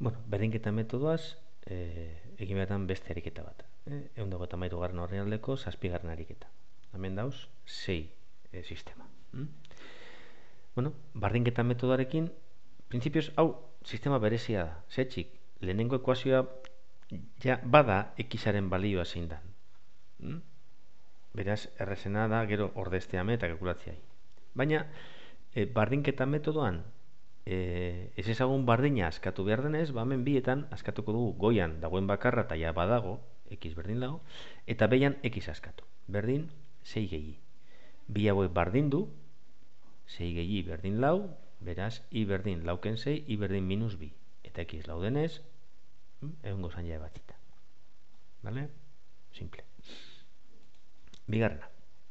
Bueno, berdinketa metodoaz, egin behar beste ariketa bat. 153. orrialdeko 7. ariketa. Hemen dauz, 6 sistema. Bueno, berdinketa metodoarekin, printzipioz, hau, sistema berezia da. Zetxik, lehenengo ekuazioa ja bada ekizaren balioa zein da. Beraz, errezena da, gero ordezteame eta kalkulatziai. Baina, berdinketa metodoan, ez ezagun bardina askatu behar denez, hemen bietan askatuko dugu goian dagoen bakarra eta ja badago, x berdin lau, eta behian x askatu. Berdin, 6 gehi. Bi hauek bardin du, 6 gehi berdin lau, beraz, i berdin lauken 6, i berdin minus bi. Eta x lau denez, egongo zan ja batzita. Vale? Simple. Bigarrena.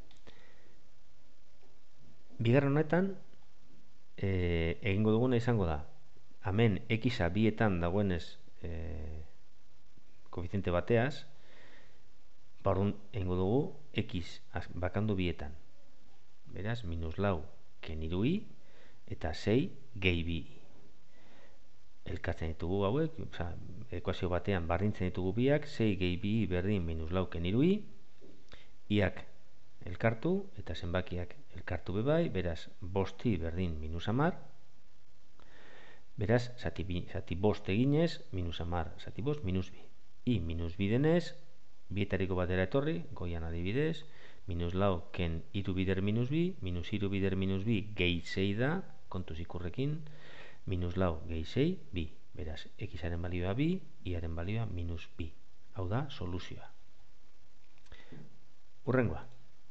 Bigarren honetan, egingo duguna izango da, hemen x-a bietan dagoenez koefiziente bateaz, barrun egingo dugu x bakandu bietan. Beraz, minus lau keniru i, eta 6 gehi bi i. Elkartzen ditugu hauek, ekuazio batean bardintzen ditugu biak, 6 gehi bi i berdin minus lau keniru i, iak elkartu, eta zenbakiak elkartu bebai, beraz, bosti berdin minus amar, beraz, zati bost eginez, minus amar, zati bost, minus bi. I minus bi denez, bietariko batera etorri, goian adibidez, minus lau ken iru bider minus bi, minus iru bider minus bi, gehi zei da, kontuz ikurrekin, minus lau gehi zei, bi. Beraz, xaren balioa bi, iaren balioa minus bi. Hau da, soluzioa. Urrengoa.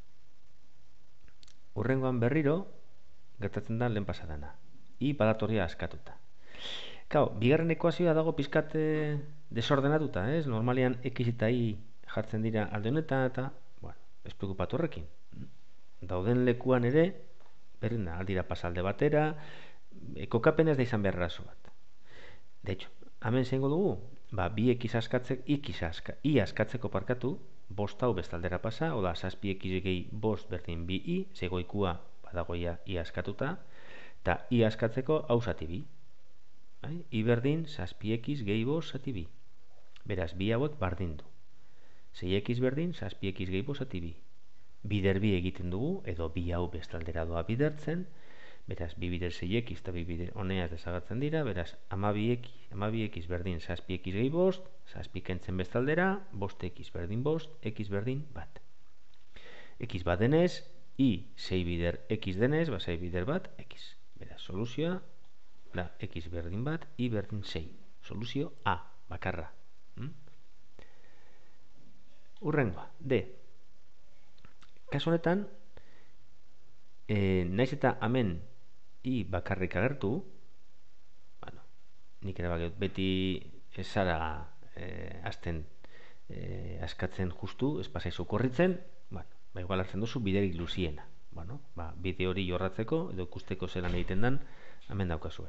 Urrengoan berriro, gertatzen da lehen pasadana. I badatorria askatuta. Kau, bigarren ekuazioa dago pizkat desordenatuta, ez? Normalian x eta i jartzen dira alde honetan eta, bueno, ez preocupatu horrekin. Dauden lekuan ere, berdin da, aldira pasalde batera, kokapen ez da izan behar razo bat. De hecho, hemen zeingo dugu, bi x askatzeko, i askatzeko parkatu, bost hau bestaldera pasa, oda, 6x gehi bost berdin bi i, zegoikua badagoia i askatuta, eta i askatzeko hau zati bi. I berdin 6x gehi bost zati bi. Beraz, bi hauek bardin du. 6x berdin 6x gehi bost zati bi. Bider bi egiten dugu, edo bi hau bestaldera doa bidertzen, beraz, bi bider 6x eta bi bider honeaz desagertzen dira, beraz, 12x berdin 6x gehi bost, 6 kentzen bestaldera, bost x berdin bost, x berdin bat. X bat denez, i 6 bider x denez, 6 bider bat, x. Beraz, soluzioa, da, x berdin bat, i berdin 6. Soluzio A, bakarra. Urrengoa, D. Kasu honetan, naiz eta hemen i bakarrik agertu, bueno, nik ere bakiot, beti ez zara azten askatzen justu, ez pasaizu korritzen, bueno, igual hartzen duzu biderik luziena. Bueno, bide hori jorratzeko, edo ikusteko zelan egiten dan, hemen daukazue.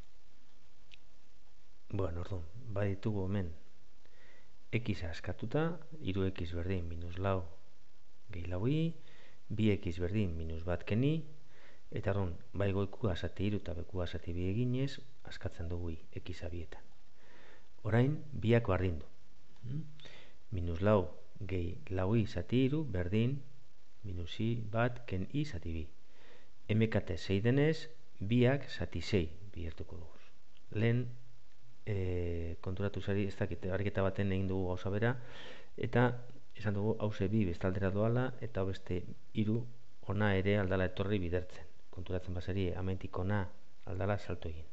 Bueno, orduan, baditugu hemen x askatuta, 3x berdin minus lau gehi lau i, 2x berdin minus bat keni, eta orduan, bai goikua zati iru eta bekua zati bi eginez, askatzen dugu i, x abietan. Orain, biak bardin du. Minus lau gehi lau i zati iru, berdin, minus i bat ken i zati bi. MKT 6 denez, biak zati 6 bihertuko dugu. Lehen, konturatu zari, ez dakit, ariketa baten egin dugu gauza bera, eta esan dugu hauze bi bestaldera doala, eta beste iru ona ere aldala etorri bidertzen. Konturatzen basari, amentik ona aldala salto egin.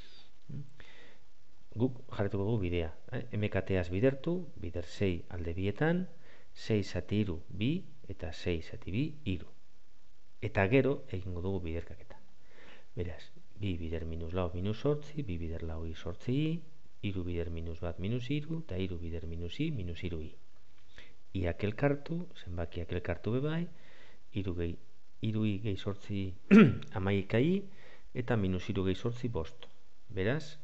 Guk jarretuko dugu bidea. MKT-az bidertu, bider 6 alde bietan, 6 zati iru bi, eta 6 zati bi iru. Eta gero egingo dugu biderkaketa. Beraz, bi bider minus lau minus sortzi, bi bider lau i sortzi i, iru bider minus bat minus iru, eta iru bider minus i minus iru i. Iak elkartu, zenbakiak elkartu bebai, iru i gehi sortzi amaika i, eta minus iru gehi sortzi bost. Beraz,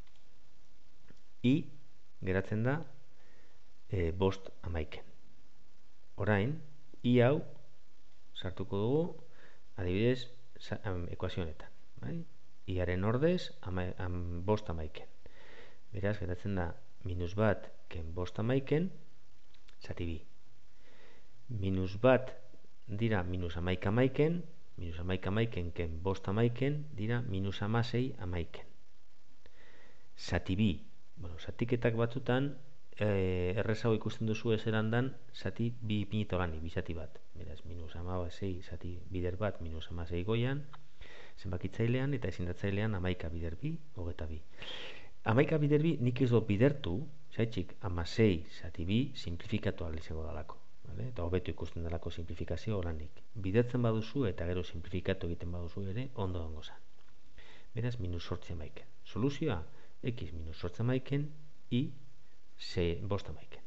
i geratzen da bost amaiken. Orain, i hau sartuko dugu, adibidez, ekuazio honetan. Iaren ordez, bost amaiken. Beraz, geratzen da minus bat ken bost amaiken, zati bi. Minus bat dira minus amaika amaiken, minus amaika amaiken ken bost amaiken, dira minus amasei amaiken. Zati bi. Bueno, zatiketak batzutan, errezago ikusten duzu ezerandan, zati bi ipinito lani, bi zati bat. Beraz, minus amasei zati bider bat, minus amasei goian, zenbakitzailean eta ezindatzailean amaika bider bi, hogeta bi. Amaika bider bi nik ez dut bidertu, zaitxik amasei zati bi simplifikatu ahal izango dalako. Vale? Eta hobetu ikusten dalako simplifikazio oranik. Bidertzen baduzu eta gero simplifikatu egiten baduzu ere, ondo dongo zan. Beraz, minus sortzi amaiken. Soluzioa, x minus sortzi amaiken, y bost amaiken.